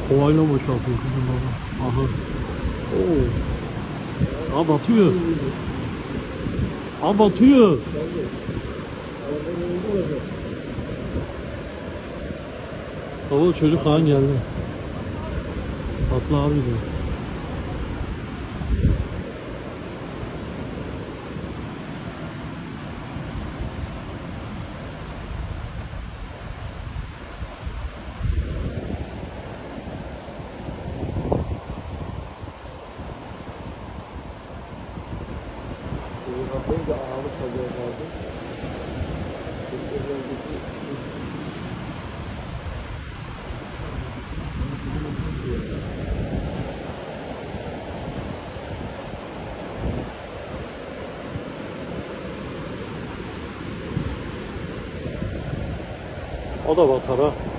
Kovayla boşaltıyor kızım baba. Aha. Oo. Aa batıyor. Aa batıyor. Baba çocuk han geldi. Atla abi diyor. Kafayı da ağırlık kalıyor lazım. O da batar ha.